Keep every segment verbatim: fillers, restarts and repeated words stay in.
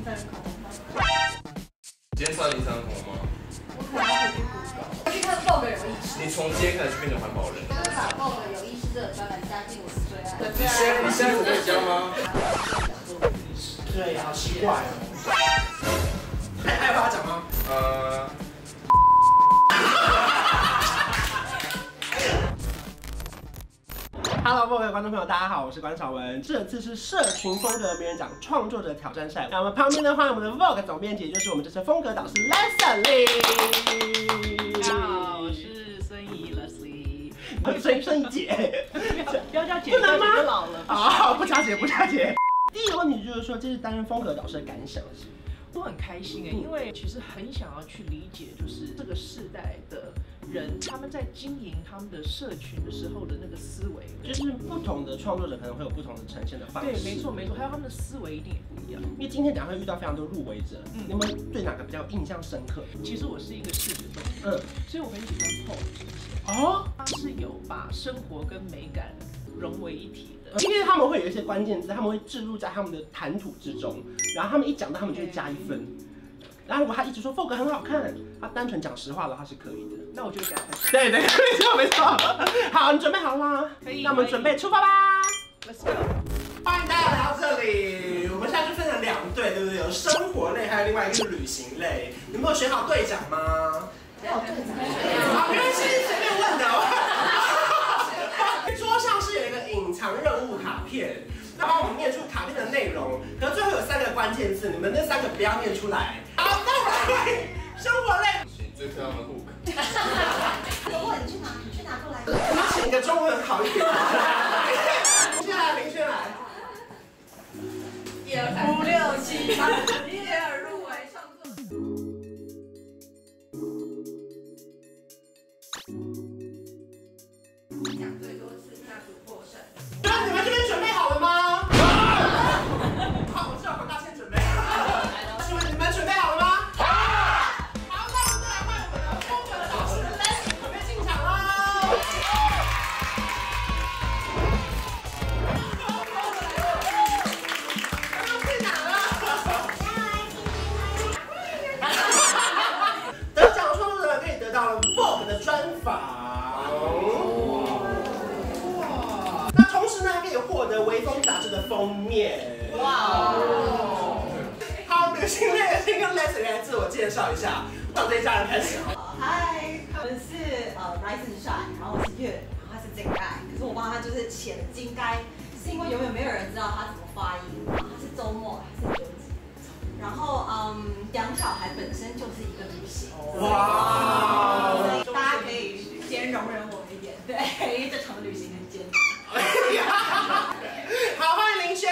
今天穿林山红吗？ 我可能要回去补稿。去看 Vogue 有意识。 你从今天开始就变成环保人。 刚刚把 Vogue 有意识这个专栏加进我的最爱。 你现在你现在在教吗？ 对，好奇怪哦。还还有话讲吗？ 呃。 Hello， 各位观众朋友，大家好，我是关少文。这次是社群风格名人奖创作者挑战赛。那我们旁边的话，我们的 Vogue 总编辑，也就是我们这次风格导师 Leslie。 大家好，我是孙怡 Leslie。 孙孙怡姐， 不要叫姐， 不能吗？ 就老了。 好，不加姐，不加姐。第一个问题就是说，这是担任风格导师的感想是？ 我很开心哎，因为其实很想要去理解，就是这个世代的人，他们在经营他们的社群的时候的那个思维， 就是不同的创作者可能会有不同的呈现的方式。 对，没错没错，还有他们的思维一定也不一样。 因为今天讲会遇到非常多入围者，嗯，你有没有对哪个比较印象深刻？ 其实我是一个视觉动物，嗯，所以我很喜欢 Paul 这些。哦，他是有把生活跟美感融为一体的。 因为他们会有一些关键字，他们会置入在他们的谈吐之中，然后他们一讲到，他们就会加一分。然后如果他一直说 Vogue 很好看，他单纯讲实话的话是可以的。 那我就给他看。 对对，没错没错。好，你准备好了吗？ 可以。 那我们准备出发吧。 Let's go。 欢迎大家来到这里。我们现在就分成两队，对不对？有生活类，还有另外一个是旅行类。你们有选好队长吗？ 没有队长。 好，没关系，随便问的。桌上是有一个隐藏任务卡片，要帮我们念出卡片的内容。可是最后有三个关键字，你们那三个不要念出来。好，那我们来生活类。 最漂亮的 hook。 如果你去拿，你去拿过来。 你请个中文好一点。林轩来，林轩来。 一二三，五六七八，一二入围创作。讲最多次，那主获胜。 那你们这边准备好了吗？好，我知道黄大仙准备。请问你们准备好了吗？好，那我们再来换我们的风格导师 Leslie 准备进场喽。刚刚去哪了？得奖创作者可以得到了 Vogue 的专访。获得微风杂志的封面，哇哦！好，旅行类的先跟 Leslie 来自我介绍一下，从这家人开始。 嗨，我们是呃 Rise and Shine，然后我是月，然后他是井盖，可是我帮他就是写了井盖，是因为永远没有人知道他怎么发音，他是周末还是九几？然后嗯，养小孩本身就是一个旅行，哇！所以大家可以先容忍我一点，对，因为这场旅行很艰难。 好，欢迎林轩。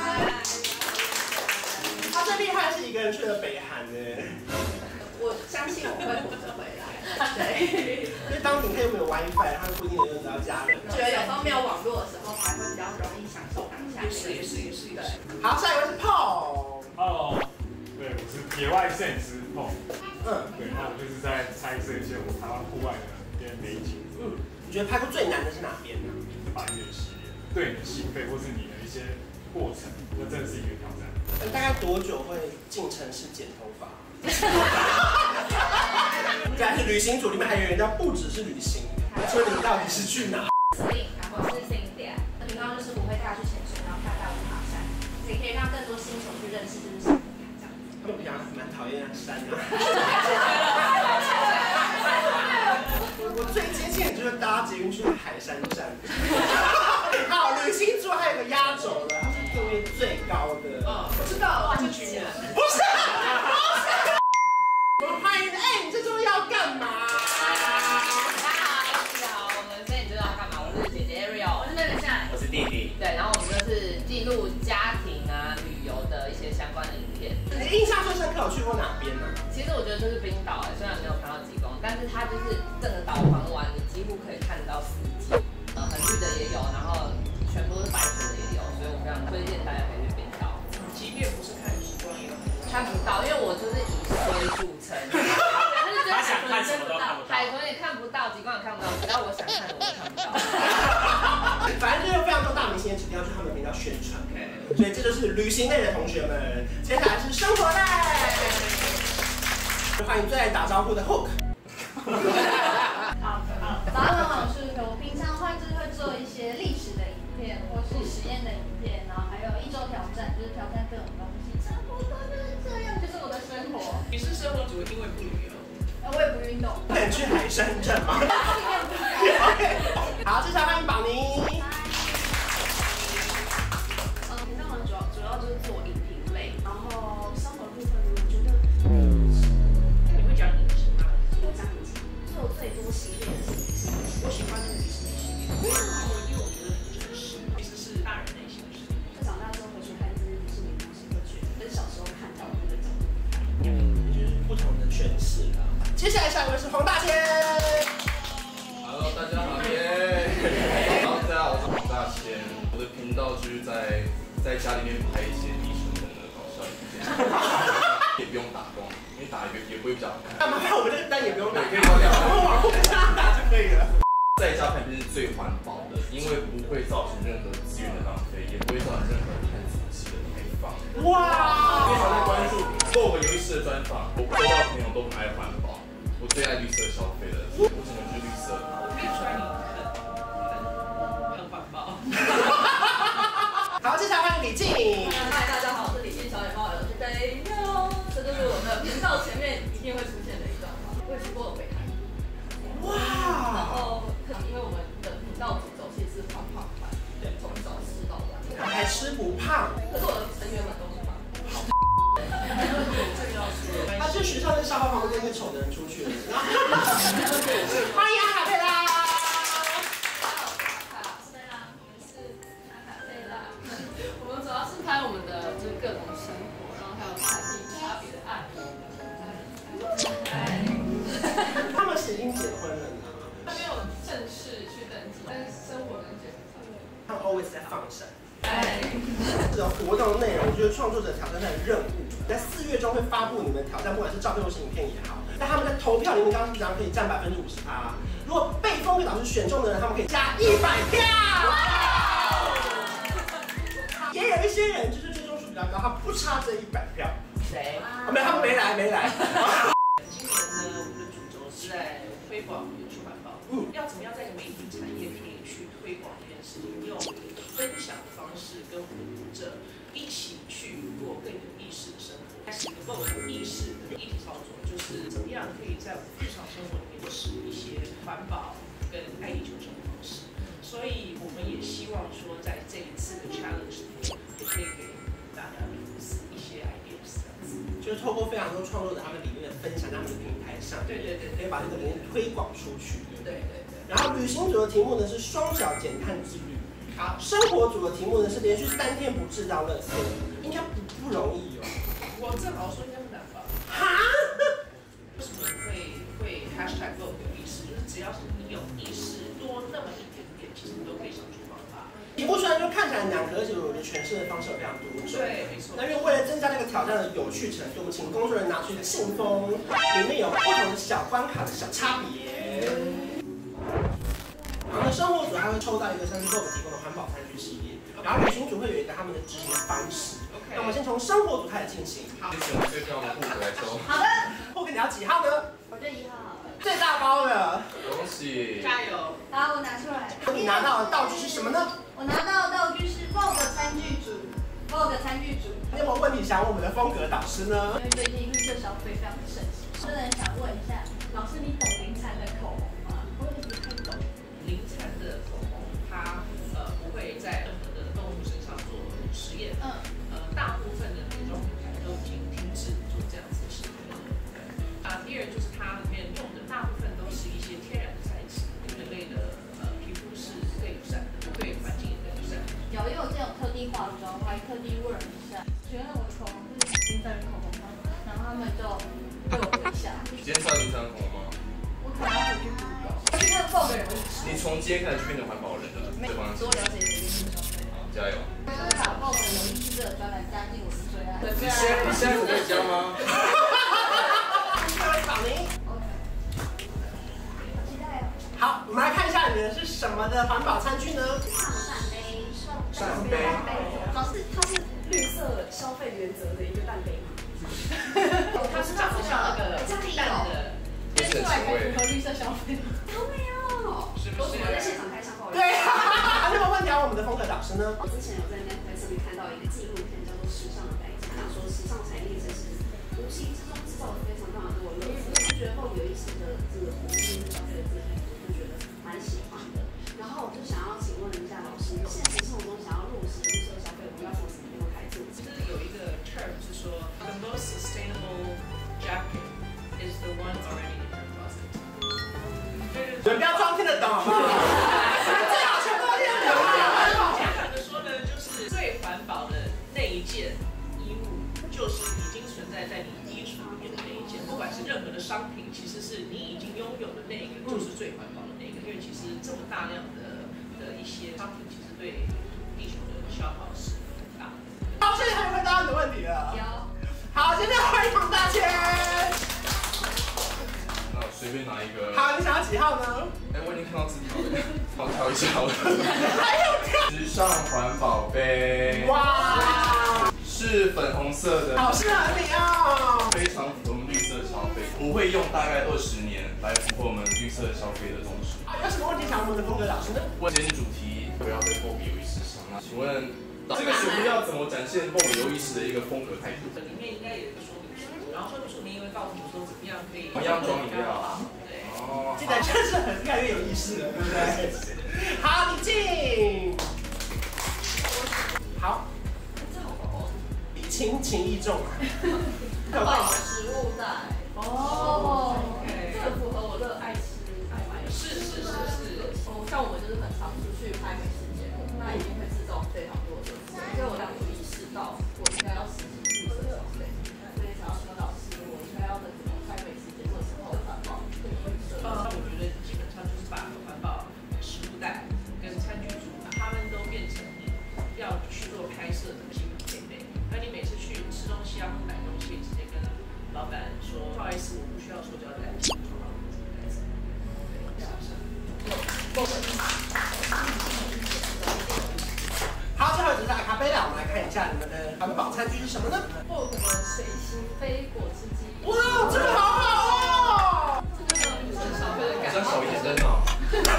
他最厉害是一个人去了北韩呢。 我相信我会活着回来。对。 因为当你可以没有 WiFi，他不一定能找到家人。 觉得有时候没有网络的时候，才会比较容易享受当下。 也是也是也是也是。 好，下一位是 Paul。 Hello， 对，我是野外摄影师 Paul。 嗯。 对，那我就是在拍摄一些我台湾户外的一些美景。 嗯。你觉得拍过最难的是哪边呢？ 把你的系列，对你的心肺或是你的一些过程，那真的是一个挑战。 大概多久会进城市剪头发？在是旅行组里面还有人叫不只是旅行，所以你到底是去哪？ 司令，然后是 Cynthia， 频道就是我会带他去潜水，然后带他去爬山，也可以让更多新手去认识这是什么这样。 他们平常蛮讨厌山的。我最接近的就是搭捷运去海山站。好，旅行组还有个压轴的，他是座位最高的。 嗯，我知道，冠军人。 不是，不是。我们欢迎，哎，你这周要干嘛？ 大家好，大家好，我们这里知道干嘛？我是姐姐 Ariel， 我是妹妹夏， 我是弟弟。 对，然后我们就是记录家庭啊、旅游的一些相关的影片。 你印象最深刻有去过哪边呢？ 其实我觉得就是冰岛哎，虽然没有看到极光，但是它就是整个岛环完，你几乎可以看得到四季，呃，很绿的也有，然后全部都是白雪的也有，所以我非常推荐大家可以去冰岛。 即便不是看极光也有看不到，因为我就是以水著称，他想看什么都看不到， 海豚也看不到，极光也看不到，只要我想看的我都看不到。 反正就是非常多大明星也指定要去他们频道宣传。 所以这就是旅行类的同学们。接下来是生活类，欢迎最爱打招呼的 Hook。 好，好，早安，好，我是 Hook。我平常的话就是会做一些历史的影片，或是实验的影片，然后还有一周挑战，就是挑战各种东西，差不多就是这样，就是我的生活。 你是生活主义，因为不旅游。 我也不运动。 不能去海参镇吗 ？OK。好，接下来欢迎宝妮。 嗯，频道主要主要就是做影评类，然后生活部分我觉得， 你会讲饮食吗？ 我讲影集做最多系列的是我喜欢那个迪士尼系列，因为我觉得很真实，其实是大人内心的事情。 长大之后回去看这些迪士尼东西，会觉得跟小时候看到的那个角度不太一样， 就是不同的诠释了。接下来下一位是黄大千。 Hello， 大家好耶！好，大家好，我是黄大千。我的频道就是在在家里面拍一些历史人的搞笑影片，也不用打光，因为打也也不会比较好看。 干嘛看我们这个单也不用打， 可以聊聊。 我们网络跟他打就可以了。 在家拍片是最环保的，因为不会造成任何资源的浪费，也不会造成任何碳足迹的排放。 哇！ 非常的关注Vogue有一次的专访，我周到的朋友都很爱环保，我最爱绿色消费了，我只能是绿色。 我可以出来你很很环保。 好，接下来欢迎李静。 嗨，大家好，我是李静小野猫，我是杯喵，这就是我们频道前面一定会出现的一段话，我也吃过北海。然哇！ 后，因为我们的频道主轴其实是胖胖版，对，从小吃到大， 还吃不胖。 可是我的成员们都是胖。 他去学校在沙发旁边跟一个丑的人出去了。欢迎阿卡贝拉。 我们主要是拍我们的就是各种生活，然后还有产地差别的爱。 他们是已经结婚了呢。 还没有正式去登记，但是生活跟结婚差不多。 他们 always 在放闪。 哎， 这个活动内容就是创作者挑战赛的任务，在四月中会发布你们挑战，不管是照片或是影片也好。那他们在投票里面，刚刚是讲可以占百分之五十趴。如果被风给老师选中的人，他们可以加一百票。也有一些人就是追踪数比较高，他不差这一百票。 谁？ 啊，没，他们没来，没来。 今年呢，我们的主轴是在推广原住环保。嗯，要怎么样在媒体产业可以去推广这件事情，用分享的方式跟读者一起去过更有意识的生活，开始一个更有意识的议题操作，就是怎么样可以在我们日常生活里面使一些环保跟爱地球生活方式。所以我们也希望说，在这一次的 challenge 里面，也可以给大家的粉丝一些 ideas， 这样子。 就是透过非常多创作者他们理念的分享，在他们的平台上， 对对对， 可以把这个理念推广出去。 对对对。 然后旅行组的题目呢是双脚减碳自律。 好， 生活组的题目呢是连续三天不制造垃圾，应该不不容易哦。 我正好说应该不难吧？ 哈？ 为什么会会 hashtag Vogue 有意识？就是只要是你有意识多那么一点点，其实你都可以想出方法。 题目虽然就看起来难，可是我觉得诠释的方式有非常多种。 对，没错。 那因为为了增加这个挑战的有趣程度，我们请工作人员拿出一个信封，里面有不同的小关卡的小差别。然后呢，生活组还会抽到一个像是 Vogue 提供的环保餐具系列，然后旅行组会有一个他们的执行的方式。 OK， 那我们先从生活组开始进行。好， 谢谢我们最漂亮的Hook来抽。 好的， Hook 你要几号呢？ 我这一号。 最大包的。 恭喜！ 加油！ 好，我拿出来。 你拿到的道具是什么呢？ 我拿到的道具是 Vogue 餐具组 ，Vogue 餐具组。 你有没有问题想问我们的风格导师呢？ 因为最近绿色消费非常的盛行，真的想问一下，老师你懂林产的口红吗？我也不太懂。 林产的口红，它呃不会在任何的动物身上做实验。 嗯。 呃，大部分的美妆品牌都已经停止做这样子的实验了。对。啊，第二就是它里面用的大部分都是一些天然的材质，对人类的呃皮肤是最友善的，对环境也最友善。 有，因为我之前有特地化妆，我还特地问一下，觉得我的口红是林产的口红吗？然后他们就对我微笑。 你今天知道林产红吗？ 我可能要回去 Google。去看 Vogue 有意识。 你从今天开始就变成环保人了， 没对吗？ 多了解一点点消费。 好，加油！ 就是把 Vogue 有意识这个专栏加进我的最爱。 你现在你现在可以教吗？ 各位宝妮。 OK。好期待哦。 好，我们来看一下你的是什么的环保餐具呢？ 上扇杯。 扇杯。 老师，它是消费原则的一个蛋杯吗？ 它是长得像那个蛋的， 贴出来可以符合绿色消费。 好美哦！ 是不是？ 我在现场开箱报对，那么问题我们的风格导师呢？ 我之前有在 Netflix 上面看到一个纪录片，叫做《时尚的代价》，讲说时尚产业其实无形之中制造了非常非常多的垃圾。我觉得后有一些的这个服务消费的这些，我就觉得蛮喜欢的。然后我就想要请问一下老师，现实生活中想要落实绿色消费，我们要从什么地方开始做起？ 就是有一个 term 是说 ，the most sustainable jacket is the one already in your closet。对对对。 你们不要装听得懂好不好？最好全部都听得懂。 简单的说呢，就是最环保的那一件衣物，就是已经存在在你衣橱里面的那一件，不管是任何的商品，其实是你已经拥有的那个，就是最环保的那个。因为其实这么大量的的一些商品，其实对地球的消耗是很大的。 好，现在还有回答你的问题了。 有。 好，现在欢迎黄大千。 那我随便拿一个。 好，你想要几号呢？ 哎，我已经看到字条了，帮我挑一下好了。还有挑。时尚环保杯。哇！是粉红色的。 好适合你哦。 非常符合我们绿色消费，不会用大概二十年来符合我们绿色消费的东西。 有什么问题想问我们的风格老师呢？ 今天主题不要在购物有意识上，那请问这个主题要怎么展现购物有意识的一个风格态度？ 里面应该有一个说明书，然后说明书里面会告诉你说怎么样可以。 怎么样装饮料？ 对。 哦。 现在真是很越来越有意识了，对不对？好，你进。好。 这好薄。 情情意重啊。 环保食物袋。哦。这很符合我热爱吃、爱买。 是是是是。 哦，像我们就是很常出去拍美食节目，那一定会制造非常多的垃圾，所以我当初意识到我应该要实行绿色消费，所以想要请老师，我应该要在怎么拍美食节目的时候环保更绿色。 呃，我觉得基本上就是把环保食物袋跟餐具组，把它们都变成你要去做拍摄的基本配备。那你每次去吃东西啊或买东西，直接跟老板说，不好意思，我不需要塑胶袋，请装到我自己袋子。对，是不是？ 好，最后就是阿卡贝拉，我们来看一下你们的环保餐具是什么呢？ 薄荷水星飞果汁机。 哇，这个好好哦！ 这个绿色消费的感觉。 比较少一点灯哦。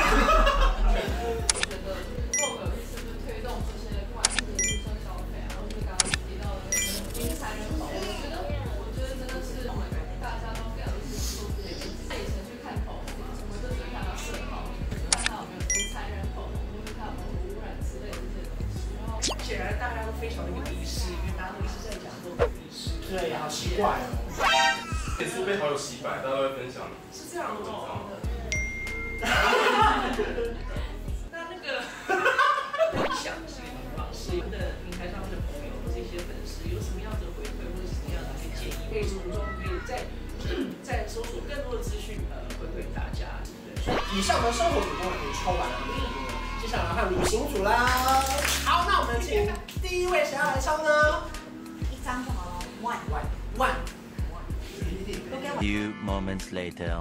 我觉得薄荷是不是推动这些不管是绿色消费啊，或是刚刚提到的因材人保，我觉得我觉得真的是我们大家都非常的清楚这件事情。以前去看口红嘛，我们就只看到色号，看它有没有因材人口红，或是它有没有污染之类的这些东西。然后显然大家都非常的有意识，因为大家都一直在讲说有意识。 对，好奇怪哦。 这书杯好有洗白，大家会分享。 是这样哦。那那个分享是一种方式，我们的平台上面的朋友或者一些粉丝有什么样的回馈或者什么样的一些建议，可以从中可以再再搜索更多的资讯，呃，回馈大家。 所以以上的生活主播已经抽完了，接下来换旅行组啦。好，那我们请第一位谁要来抽呢？ 一张就好了 ，one one one。 Few moments later.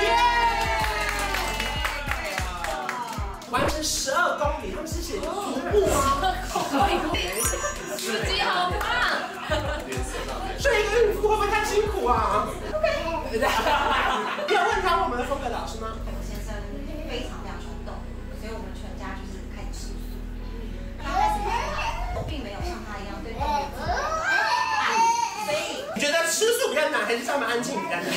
完成十二公里，他们是写徒步吗？ 司机好棒！ 这一个孕妇会不会太辛苦啊 ？OK。你有问他我们的风格老师吗？ 我先生非常非常冲动，所以我们全家就是开始吃素。刚开始我并没有像他一样对动物这么爱，所以你觉得吃素比较难，还是上面安静比较难？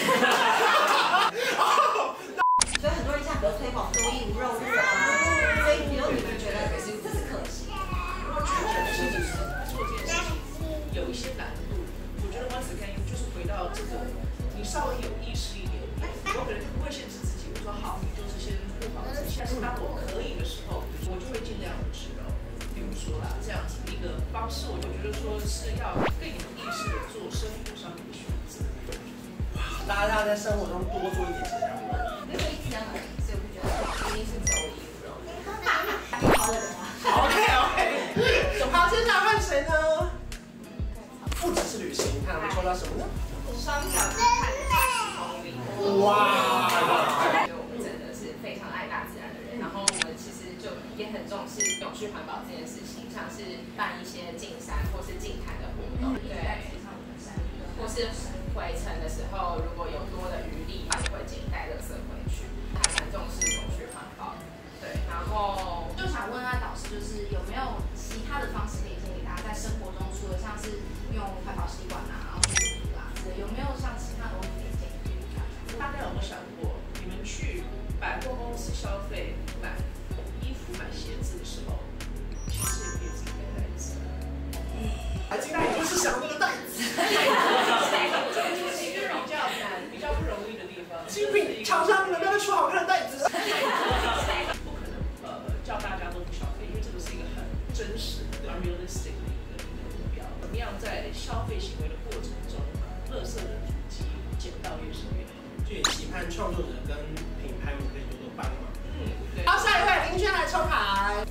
所以很多人现在比如推广多益无肉物啊，所以比如你们觉得这是可行？ 我觉得是做这件事情有一些难度。我觉得 once again 就是回到这个，你稍微有意识一点点，我可能不会限制自己，我说好，你就是先不保自己。但是当我可以的时候，我就会尽量的吃肉。比如说啦，这样子的一个方式，我就觉得说是要更有意识的做生活上面的选择。 大家要在生活中多做一点其他活动。 因为一天而已，所以我就觉得一定是周一无肉。好的人啊。 OK OK。好，接下来换谁呢？不只是旅行，看我们抽到什么呢？ 双脚去看丛林。 哇！ 我们真的是非常爱大自然的人，然后我们其实就也很重视永续环保这件事情，像是办一些进山或是净滩的活动，对，或是回程的时候如果有多的余力，也会尽带垃圾回去，还蛮重视永续环保。对，然后就想问下导师，就是有没有其他的方式可以建议大家在生活中，除了像是用环保吸管啊，然后护肤啊之类，有没有像其他东西可以建议大家？ 大家有没有想过，你们去百货公司消费买衣服、买鞋子的时候，其实也可以自己带袋子。 还进来就是想那个袋子， 这个就是一个比较难、比较不容易的地方。 精品厂商，你们不要再出好看的袋子。 不可能呃叫大家都不消费，因为这个是一个很真实的、很 realistic 的一个一个目标。怎么样在消费行为的过程中，垃圾的足迹减到越少越好？ 就也期盼创作者跟品牌们可以多多帮忙。 嗯，对。 好，下一位林轩来抽牌。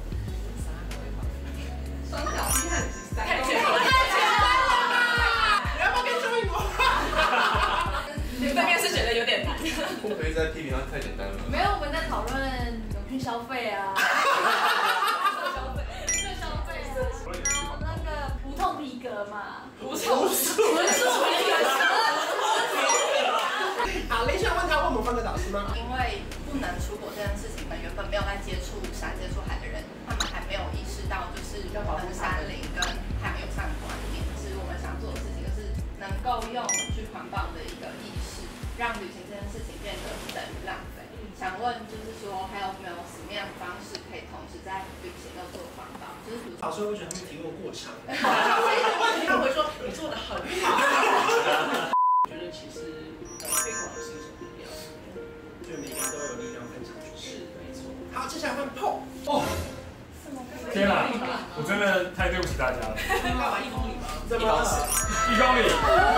双脚踢很直， 太简单了， 太简单了吧！你要不要跟周一模？ 你这边是觉得有点难。 不可以再批评他太简单了。 没有，我们在讨论永续消费啊，消费，对消费啊，然后那个无痛皮革嘛， 无数纯素皮革。 好，林轩问他，问我们三个导师吗？ 因为不能出国这件事情，们原本没有在接触山、接触海的人，他们还没有意识到就是登山林跟海洋友善观念。是我们想做的事情，就是能够用去环保的一个意识，让旅行这件事情变得不等于浪费。想问就是说，还有没有什么样的方式可以同时在旅行又做环保？就是比如老师会觉得他们提问过长。 这个问题他会说你做的很好。我觉得其实呃推广是一种力量， 就每个人都有力量分享出去。 是没错。 好，接下来换 Paul。哦， 天哪，我真的太对不起大家了。 干嘛一公里吗？ 怎么了？ 一公里。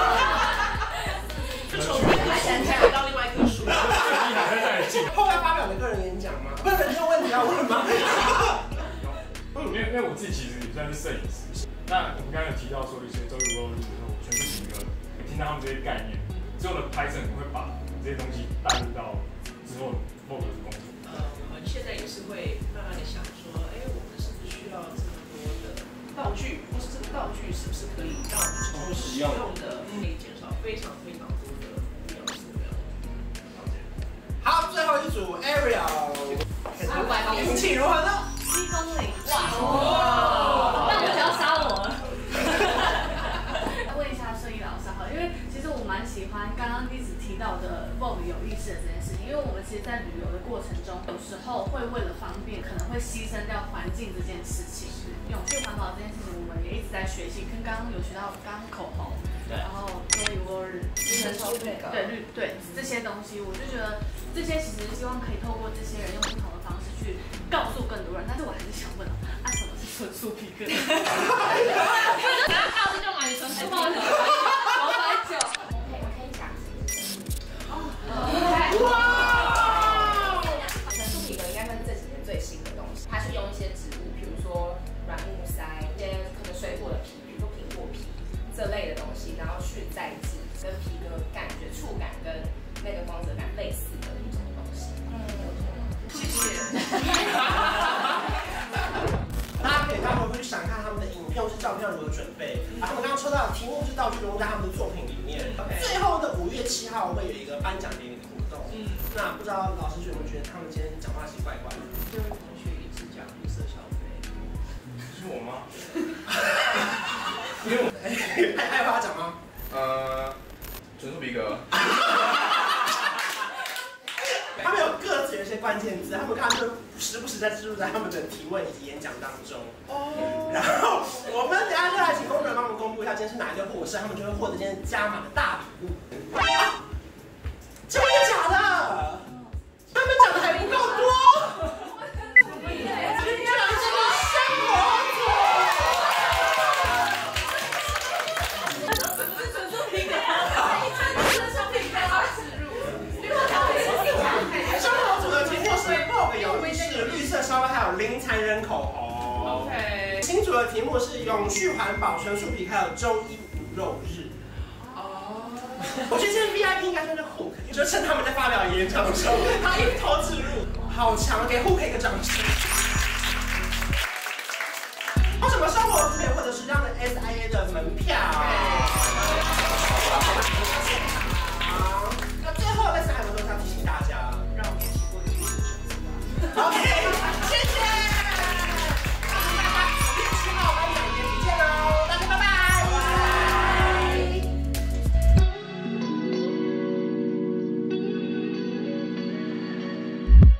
就从这个山下到另外一棵树。 你还在那里进。 后要发表的个人演讲吗？不是，这个问题要问吗？ 因为因为我自己其实也算是摄影师。那我们刚刚有提到说一些周日、周日的时候，我全部行歌，听到他们这些概念，之后的拍摄我会把这些东西带入到之后 Vogue 的工作。 呃，我们现在也是会慢慢的想说，哎，我们是不是需要这么多的道具，或是这个道具是不是可以让我们重复使用的，可以减少非常非常多的不要塑料。 好，最后一组 Ariel， 五百公里， 运气如何呢？ 七公里，哇！那我就要杀我了。问一下顺义老师好，因为其实我蛮喜欢刚刚一直提到的 Vogue 有意识的这件事情，因为我们其实，在旅游的过程中，有时候会为了方便，可能会牺牲掉环境这件事情。永续环保这件事情，我们也一直在学习，跟刚刚有学到刚刚口红，然后多一窝日，对绿对这些东西，我就觉得这些其实希望可以透过这些人用不同的方式去告诉更多人。但是我还是想问啊，什么是纯素皮革？等下告诉就买纯素皮革，九百九。 我可以讲。 哇！纯素皮革应该算是这几年最新的东西，它是用一些植物，比如说软木塞，一些可能水果的皮，比如说苹果皮这类的东西，然后去再制，跟皮革感觉触感跟那个光泽感类似的一种东西。嗯， 谢谢。 大家可以待会回去想看他们的影片或是照片如何准备。然后我们刚刚抽到的题目是道具融入在他们的作品里面。最后呢，五月七号会有一个颁奖典礼的活动。嗯，那不知道老师有没有觉得他们今天讲话奇怪怪的？ 这位同学一直讲绿色消费。 是我吗？ 因为还还有话讲吗？ 呃，纯素皮革。 他们有各自有一些关键字，他们看就时不时在植入在他们的提问以及演讲当中。哦。然后我们等一下就来请工作人员帮我们公布一下今天是哪一个获胜，他们就会获得今天加码的大礼物。啊！真的假的？他们讲的还不够多。居然是生活组。 不是纯素皮革，纯素皮革植入。 生活组的题目是 Vogue 有意识绿色消费，还有零残忍口红。 OK。 新组的题目是永续环保、纯素皮，还有周一无肉日。哦。我觉得今天 V I P 应该算是 Hook， 就趁他们在发表演讲的时候，他一头置入，好强，给 Hook 一个掌声。 S I A 的门票。